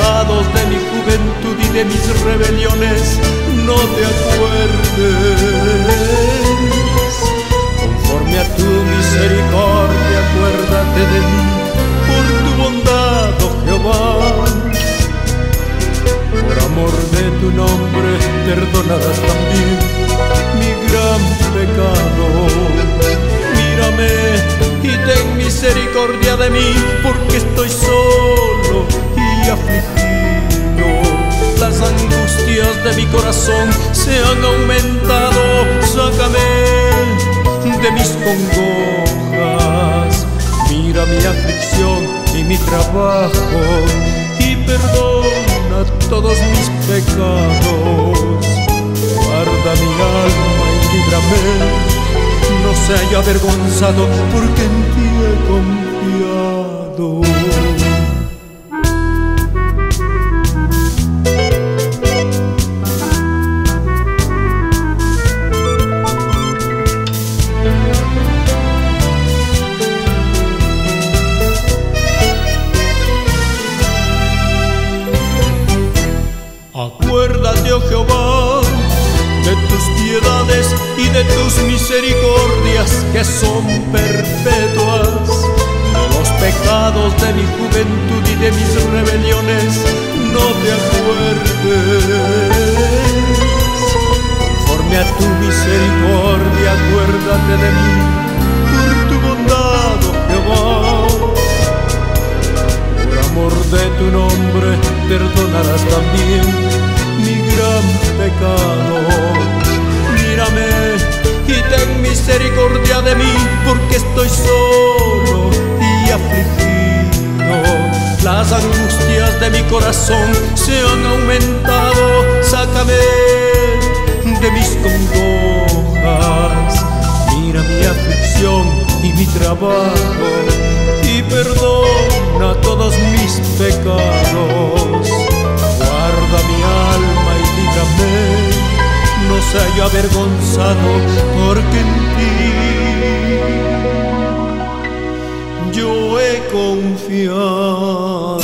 pecados de mi juventud y de mis rebeliones no te acuerdes. Conforme a tu misericordia, acuérdate de mí por tu bondad, oh Jehová. Por amor de tu nombre, perdonarás también mi gran pecado. Mírame y ten misericordia de mí, porque estoy solo y afligido. Las angustias de mi corazón se han aumentado. Sácame de mis congojas. Mira mi aflicción y mi trabajo y perdona todos mis pecados. Guarda mi alma y líbrame, no sea yo avergonzado, porque en ti he confiado. Acuérdate, oh Jehová, de tus piedades y de tus misericordias que son perpetuas. De los pecados de mi juventud y de mis rebeliones no te acuerdes. Conforme a tu misericordia, acuérdate de mí por tu bondad, oh Jehová. Por amor de tu nombre, perdonarás también mi gran pecado. Mírame y ten misericordia de mí, porque estoy solo y afligido. Las angustias de mi corazón se han aumentado. Sácame de mis congojas. Mira mi aflicción y mi trabajo y perdona todos mis pecados. Guarda mi alma y líbrame, no sea yo avergonzado, porque en ti yo he confiado.